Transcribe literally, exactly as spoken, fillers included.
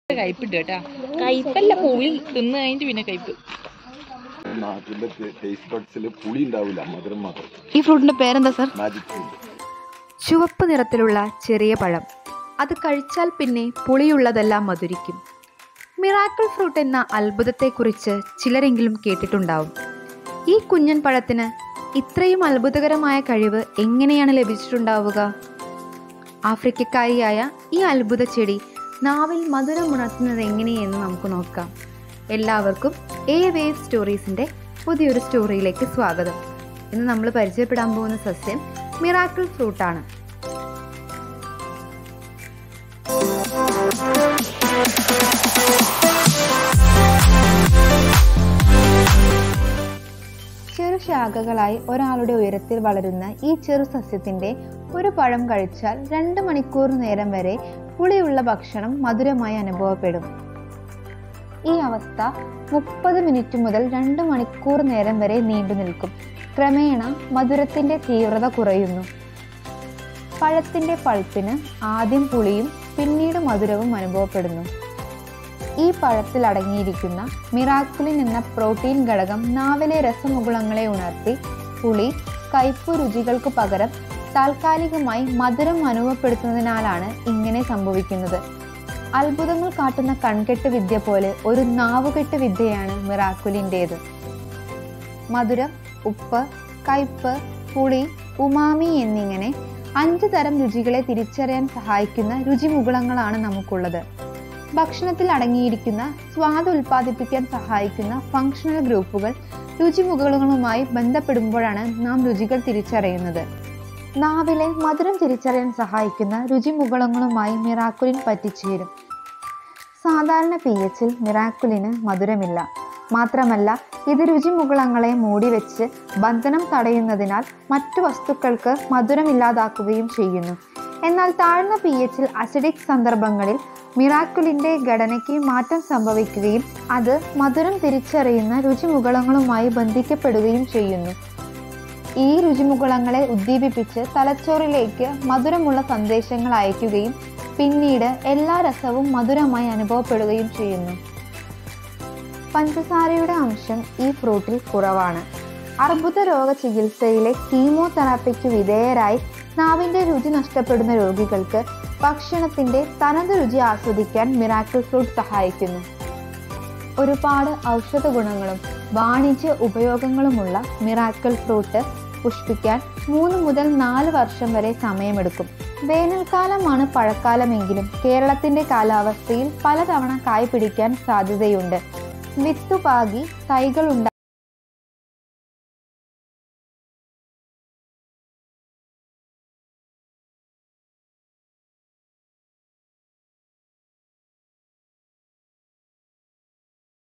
കയ്പിട്ട് കേട്ടാ. കയ്പല്ല, പുളി തിന്നു കഴിഞ്ഞിട്ട് പിന്നെ കയ്പ്. ഈ ഫ്രൂട്ടിന്റെ പേരെന്താ സർ? ചുവപ്പ് നിറത്തിലുള്ള ചെറിയ പഴം. അത് കഴിച്ചാൽ പിന്നെ പുളിയുള്ളതെല്ലാം മധുരിക്കും. മിറാക്കിൾ ഫ്രൂട്ട് എന്ന അത്ഭുതത്തെക്കുറിച്ച് ചിലരെങ്കിലും കേട്ടിട്ടുണ്ടാവും. ഈ കുഞ്ഞൻ പഴത്തിന് ഇത്രയും അത്ഭുതകരമായ കഴിവ് എങ്ങനെയാണ് ലഭിച്ചിട്ടുണ്ടാവുക? ആഫ്രിക്കക്കാരിയായ ഈ അത്ഭുത ചെടി നാവിൽ മധുരം ഉണർത്തുന്നത് എങ്ങനെയെന്ന് നമുക്ക് നോക്കാം. എല്ലാവർക്കും എ വേവ് സ്റ്റോറീസിൻ്റെ പുതിയൊരു സ്റ്റോറിയിലേക്ക് സ്വാഗതം. ഇന്ന് നമ്മൾ പരിചയപ്പെടാൻ പോകുന്ന സസ്യം മിറാക്കിൾ ഫ്രൂട്ടാണ്. ചെറു ശാഖകളായി ഒരാളുടെ ഉയരത്തിൽ വളരുന്ന ഈ ചെറു സസ്യത്തിൻ്റെ ഒരു പഴം കഴിച്ചാൽ രണ്ട് മണിക്കൂർ നേരം വരെ പുളിയുള്ള ഭക്ഷണം മധുരമായി അനുഭവപ്പെടും. ഈ അവസ്ഥ മുപ്പത് മിനിറ്റ് മുതൽ രണ്ട് മണിക്കൂർ നേരം വരെ നീണ്ടു നിൽക്കും. ക്രമേണ മധുരത്തിൻ്റെ തീവ്രത കുറയുന്നു. പഴത്തിൻ്റെ പൾപ്പിന് ആദ്യം പുളിയും പിന്നീട് മധുരവും അനുഭവപ്പെടുന്നു. ഈ പഴത്തിൽ അടങ്ങിയിരിക്കുന്ന മിറാക്കുലിൻ എന്ന പ്രോട്ടീൻ ഘടകം നാവിലെ രസമുകുളങ്ങളെ ഉണർത്തി പുളി, കയ്പ് രുചികൾക്ക് പകരം താൽക്കാലികമായി മധുരം അനുഭവപ്പെടുത്തുന്നതിനാലാണ് ഇങ്ങനെ സംഭവിക്കുന്നത്. അത്ഭുതങ്ങൾ കാട്ടുന്ന കൺകെട്ട് വിദ്യ പോലെ ഒരു നാവുകെട്ട് വിദ്യയാണ് മിറാക്കുലിൻ്റേത്. മധുരം, ഉപ്പ്, കയ്പ്, പുളി, ഉമാമി എന്നിങ്ങനെ അഞ്ച് തരം രുചികളെ തിരിച്ചറിയാൻ സഹായിക്കുന്ന രുചിമുകുളങ്ങളാണ് നമുക്കുള്ളത്. ഭക്ഷണത്തിൽ അടങ്ങിയിരിക്കുന്ന സ്വാദ് ഉൽപ്പാദിപ്പിക്കാൻ സഹായിക്കുന്ന ഫങ്ഷണൽ ഗ്രൂപ്പുകൾ രുചിമുകുളങ്ങളുമായി ബന്ധപ്പെടുമ്പോഴാണ് നാം രുചികൾ തിരിച്ചറിയുന്നത്. നാവിലെ മധുരം തിരിച്ചറിയാൻ സഹായിക്കുന്ന രുചിമുകുളങ്ങളുമായി മിറാക്കുലിൻ പറ്റിച്ചേരും. സാധാരണ പി എച്ചിൽ മിറാക്കുലിന് മധുരമില്ല. മാത്രമല്ല, ഇത് രുചിമുകുളങ്ങളെ മൂടിവെച്ച് ബന്ധനം തടയുന്നതിനാൽ മറ്റു വസ്തുക്കൾക്ക് മധുരമില്ലാതാക്കുകയും ചെയ്യുന്നു. എന്നാൽ താഴ്ന്ന പി എച്ചിൽ അസിഡിക് സന്ദർഭങ്ങളിൽ മിറാക്കുലിൻ്റെ ഘടനയ്ക്ക് മാറ്റം സംഭവിക്കുകയും അത് മധുരം തിരിച്ചറിയുന്ന രുചിമുകുളങ്ങളുമായി ബന്ധിക്കപ്പെടുകയും ചെയ്യുന്നു. ഈ രുചിമുകുളങ്ങളെ ഉദ്ദീപിപ്പിച്ച് തലച്ചോറിലേക്ക് മധുരമുള്ള സന്ദേശങ്ങൾ അയക്കുകയും പിന്നീട് എല്ലാ രസവും മധുരമായി അനുഭവപ്പെടുകയും ചെയ്യുന്നു. പഞ്ചസാരയുടെ അംശം ഈ ഫ്രൂട്ടിൽ കുറവാണ്. അർബുദ രോഗ ചികിത്സയിലെ കീമോതെറാപ്പിക്ക് വിധേയരായി നാവിൻ്റെ രുചി നഷ്ടപ്പെടുന്ന രോഗികൾക്ക് ഭക്ഷണത്തിൻ്റെ തനത് രുചി ആസ്വദിക്കാൻ മിറാക്കിൾ ഫ്രൂട്ട് സഹായിക്കുന്നു. ഒരുപാട് ഔഷധ ഗുണങ്ങളും വാണിജ്യ ഉപയോഗങ്ങളുമുള്ള മിറാക്കിൾ ഫ്രൂട്ട് പുഷ്പിക്കാൻ മൂന്ന് മുതൽ നാല് വർഷം വരെ സമയമെടുക്കും. വേനൽക്കാലമാണ് പഴക്കാലമെങ്കിലും കേരളത്തിൻ്റെ കാലാവസ്ഥയിൽ പലതവണ കായ് പിടിക്കാൻ സാധ്യതയുണ്ട്. വിത്തുപാകി തൈകൾ ഉണ്ടാ